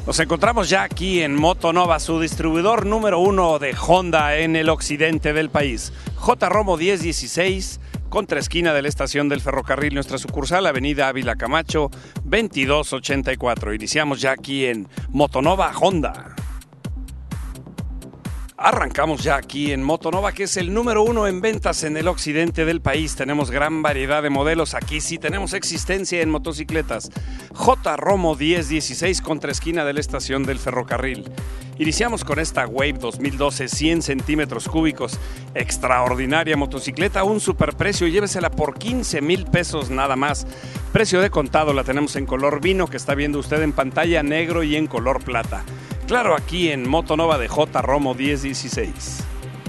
Nos encontramos ya aquí en Motonova, su distribuidor número 1 de Honda en el occidente del país. J. Romo 1016, contraesquina de la estación del ferrocarril, nuestra sucursal, Avenida Ávila Camacho, 2284. Iniciamos ya aquí en Motonova Honda. Arrancamos ya aquí en Motonova, que es el número 1 en ventas en el occidente del país. Tenemos gran variedad de modelos. Aquí sí tenemos existencia en motocicletas. J. Romo 1016, contraesquina de la estación del ferrocarril. Iniciamos con esta Wave 2012, 100 centímetros cúbicos. Extraordinaria motocicleta, un superprecio. Llévesela por 15,000 pesos nada más. Precio de contado la tenemos en color vino, que está viendo usted en pantalla, negro y en color plata. Claro, aquí en Motonova de J. Romo 1016.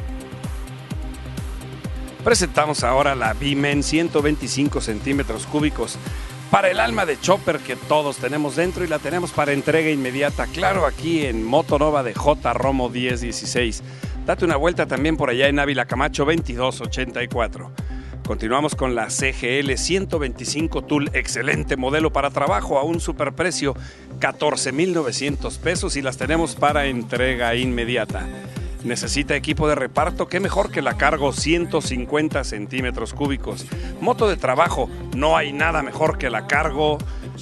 Presentamos ahora la B-Men 125 centímetros cúbicos para el alma de chopper que todos tenemos dentro, y la tenemos para entrega inmediata. Claro, aquí en Motonova de J. Romo 1016. Date una vuelta también por allá en Ávila Camacho 2284. Continuamos con la CGL 125 Tool, excelente modelo para trabajo a un superprecio, 14,900 pesos, y las tenemos para entrega inmediata. ¿Necesita equipo de reparto? ¿Qué mejor que la Cargo 150 centímetros cúbicos? Moto de trabajo, no hay nada mejor que la Cargo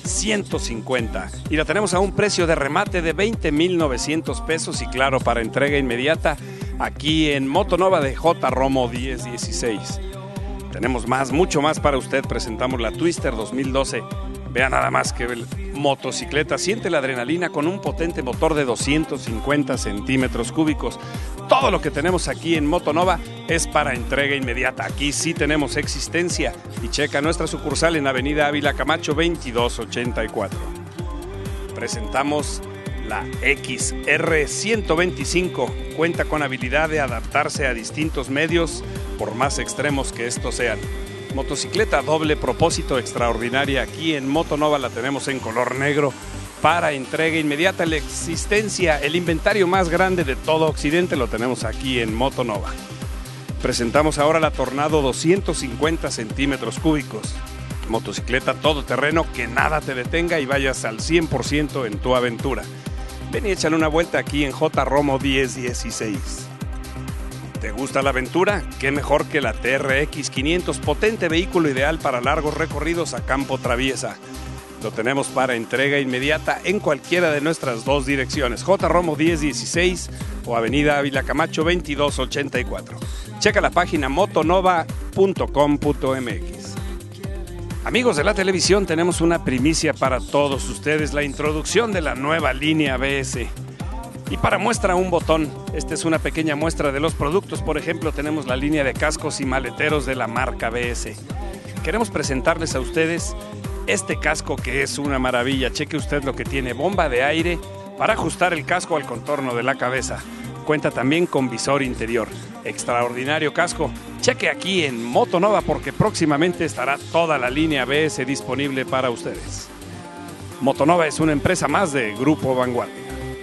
150. Y la tenemos a un precio de remate de 20,900 pesos y claro, para entrega inmediata, aquí en Motonova de J. Romo 1016. Tenemos más, mucho más para usted. Presentamos la Twister 2012. Vea nada más que motocicleta. Siente la adrenalina con un potente motor de 250 centímetros cúbicos. Todo lo que tenemos aquí en Motonova es para entrega inmediata. Aquí sí tenemos existencia. Y checa nuestra sucursal en Avenida Ávila Camacho 2284. Presentamos la XR 125. Cuenta con habilidad de adaptarse a distintos medios, por más extremos que estos sean. Motocicleta doble propósito extraordinaria. Aquí en Motonova la tenemos en color negro para entrega inmediata. La existencia, el inventario más grande de todo Occidente lo tenemos aquí en Motonova. Presentamos ahora la Tornado 250 centímetros cúbicos. Motocicleta todoterreno, que nada te detenga y vayas al 100% en tu aventura. Ven y échale una vuelta aquí en J. Romo 1016. ¿Te gusta la aventura? ¿Qué mejor que la TRX 500? Potente vehículo ideal para largos recorridos a campo traviesa. Lo tenemos para entrega inmediata en cualquiera de nuestras dos direcciones, J. Romo 1016 o Avenida Ávila Camacho 2284. Checa la página motonova.com.mx. Amigos de la televisión, tenemos una primicia para todos ustedes, la introducción de la nueva línea BS. Y para muestra un botón, esta es una pequeña muestra de los productos. Por ejemplo, tenemos la línea de cascos y maleteros de la marca BS. Queremos presentarles a ustedes este casco que es una maravilla. Cheque usted lo que tiene: bomba de aire para ajustar el casco al contorno de la cabeza. Cuenta también con visor interior. Extraordinario casco. Cheque aquí en Motonova porque próximamente estará toda la línea BS disponible para ustedes. Motonova es una empresa más de Grupo Vanguardia.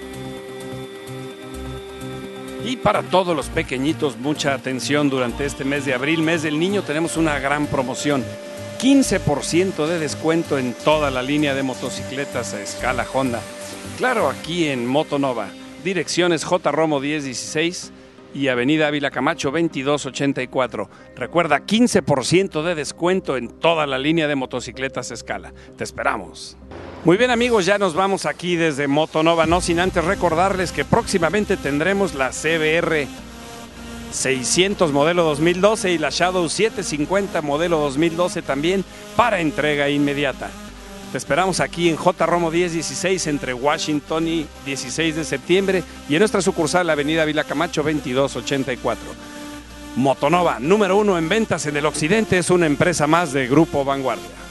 Y para todos los pequeñitos, mucha atención durante este mes de abril, mes del niño, tenemos una gran promoción. 15% de descuento en toda la línea de motocicletas a escala Honda. Claro, aquí en Motonova. Direcciones J. Romo 1016 y Avenida Ávila Camacho 2284. Recuerda, 15% de descuento en toda la línea de motocicletas a escala. Te esperamos. Muy bien, amigos, ya nos vamos aquí desde Motonova, no sin antes recordarles que próximamente tendremos la CBR 600 modelo 2012 y la Shadow 750 modelo 2012 también para entrega inmediata. Te esperamos aquí en J. Romo 1016 entre Washington y 16 de septiembre y en nuestra sucursal Avenida Ávila Camacho 2284. Motonova, número 1 en ventas en el occidente, es una empresa más de Grupo Vanguardia.